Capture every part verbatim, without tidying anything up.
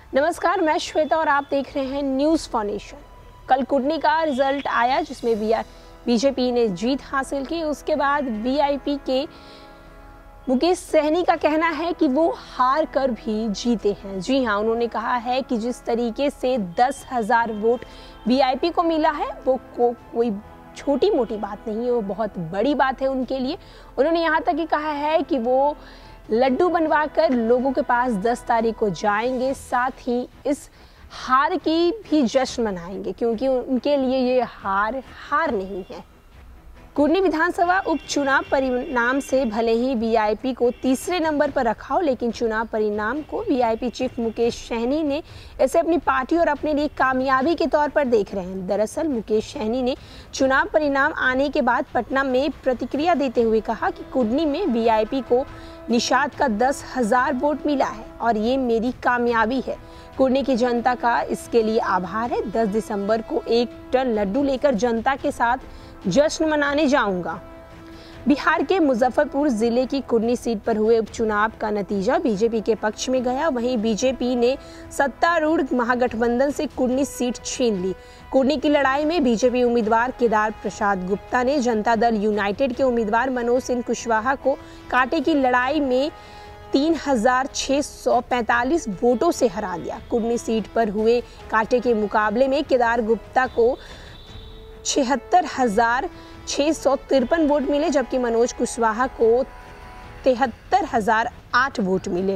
नमस्कार, मैं श्वेता और आप देख रहे हैं न्यूज़ फॉर नेशन। कल कुडनी का रिजल्ट आया जिसमें बीजेपी ने जीत हासिल की। उसके बाद वीआईपी के मुकेश सहनी का कहना है कि वो हार कर भी जीते हैं। जी हाँ, उन्होंने कहा है कि जिस तरीके से दस हजार वोट वीआईपी को मिला है वो को, कोई छोटी मोटी बात नहीं है, वो बहुत बड़ी बात है उनके लिए। उन्होंने यहाँ तक ही कहा है कि वो लड्डू बनवा कर लोगों के पास दस तारीख को जाएंगे, साथ ही इस हार की भी जश्न मनाएंगे क्योंकि उनके लिए ये हार हार नहीं है। कुडनी विधानसभा उपचुनाव परिणाम से भले ही वीआईपी को तीसरे नंबर पर रखा हो, लेकिन चुनाव परिणाम को वीआईपी चीफ मुकेश सहनी ने इसे अपनी पार्टी और अपने लिए कामयाबी के तौर पर देख रहे हैं। दरअसल मुकेश सहनी ने चुनाव परिणाम आने के बाद पटना में प्रतिक्रिया देते हुए कहा कि कुडनी में वीआईपी को निषाद का दस हजार वोट मिला है और ये मेरी कामयाबी है। कुडनी की जनता का इसके लिए आभार है। दस दिसंबर को एक टन लड्डू लेकर जनता के साथ जश्न मनाने जाऊंगा। बिहार के मुजफ्फरपुर जिले की कुडनी सीट पर हुए उपचुनाव का नतीजा बीजेपी के पक्ष में गया। वहीं बीजेपी ने सत्तारूढ़ महागठबंधन से कुडनी सीट छीन ली। कुडनी की लड़ाई में बीजेपी उम्मीदवार केदार प्रसाद गुप्ता ने जनता दल यूनाइटेड के उम्मीदवार मनोज सिंह कुशवाहा को कांटे की लड़ाई में तीन हजार छह सौ पैंतालीस वोटों से हरा दिया। कुडनी सीट पर हुए कांटे के मुकाबले में केदार गुप्ता को छिहत्तर हजार छह सौ तिरपन वोट मिले, जबकि मनोज कुशवाहा को तिहत्तर हजार आठ वोट मिले।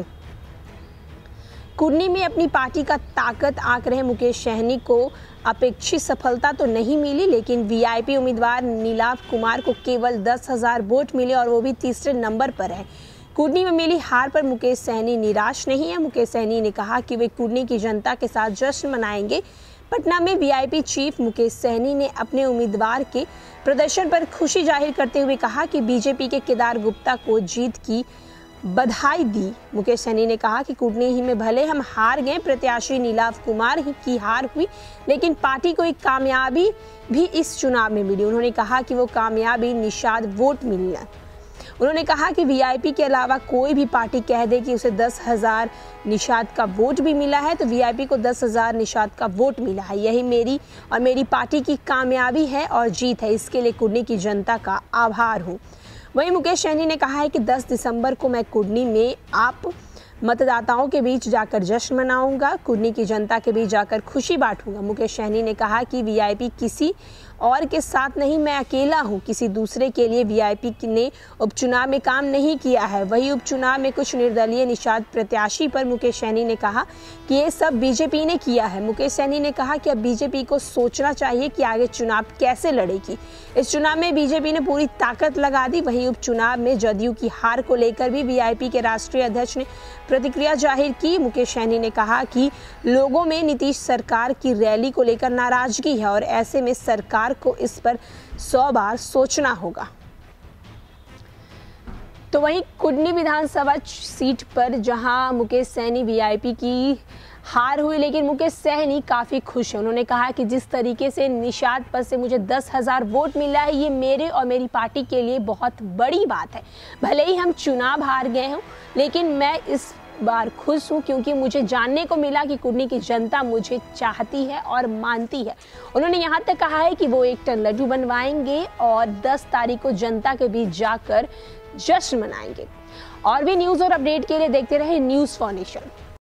कुडनी में अपनी पार्टी का ताकत आंक रहे मुकेश सहनी को अपेक्षित सफलता तो नहीं मिली, लेकिन वीआईपी उम्मीदवार नीलाव कुमार को केवल दस हजार वोट मिले और वो भी तीसरे नंबर पर है। कुडनी में मिली हार पर मुकेश सहनी निराश नहीं है। मुकेश सहनी ने कहा कि वे कुडनी की जनता के साथ जश्न मनाएंगे। पटना में वीआईपी चीफ मुकेश सहनी ने अपने उम्मीदवार के प्रदर्शन पर खुशी जाहिर करते हुए कहा कि बीजेपी के केदार गुप्ता को जीत की बधाई दी। मुकेश सहनी ने कहा कि कुडनी ही में भले हम हार गए, प्रत्याशी नीलाव कुमार ही की हार हुई, लेकिन पार्टी को एक कामयाबी भी इस चुनाव में मिली। उन्होंने कहा कि वो कामयाबी निषाद वोट मिलना। उन्होंने कहा कि वीआईपी के अलावा कोई भी पार्टी कह दे कि उसे दस हजार निषाद का वोट भी मिला है तो वीआईपी को दस हजार निषाद का वोट मिला है। यही मेरी और मेरी पार्टी की कामयाबी है और जीत है। इसके लिए कुडनी की जनता का आभार हूँ। वहीं मुकेश सहनी ने कहा है कि दस दिसंबर को मैं कुडनी में आप मतदाताओं के बीच जाकर जश्न मनाऊंगा, कुडनी की जनता के बीच जाकर खुशी बांटूंगा। मुकेश सहनी ने कहा कि वीआईपी किसी और के साथ नहीं, मैं अकेला हूं। किसी दूसरे के लिए वीआईपी ने उपचुनाव में काम नहीं किया है। वही उपचुनाव में कुछ निर्दलीय निषाद प्रत्याशी पर मुकेश सहनी ने कहा कि ये सब बीजेपी ने किया है। मुकेश सहनी ने कहा कि अब बीजेपी को सोचना चाहिए कि आगे चुनाव कैसे लड़ेगी। इस चुनाव में बीजेपी ने पूरी ताकत लगा दी। वहीं उपचुनाव में जदयू की हार को लेकर भी वीआईपी के राष्ट्रीय अध्यक्ष ने प्रतिक्रिया जाहिर की। मुकेश सहनी ने कहा कि लोगों में नीतीश सरकार की रैली को लेकर नाराजगी है और ऐसे में सरकार को इस पर सौ बार सोचना होगा। तो वहीं कुडनी विधानसभा सीट पर जहां मुकेश सहनी वीआईपी की हार हुई, लेकिन मुकेश सहनी काफ़ी खुश है। उन्होंने कहा कि जिस तरीके से निषाद पर से मुझे दस हजार वोट मिला है, ये मेरे और मेरी पार्टी के लिए बहुत बड़ी बात है। भले ही हम चुनाव हार गए हों, लेकिन मैं इस बार खुश हूँ क्योंकि मुझे जानने को मिला कि कुडनी की जनता मुझे चाहती है और मानती है। उन्होंने यहाँ तक कहा है कि वो एक टन लड्डू बनवाएंगे और दस तारीख को जनता के बीच जाकर जश्न मनाएंगे। और भी न्यूज़ और अपडेट के लिए देखते रहे न्यूज़ फॉर नेशन।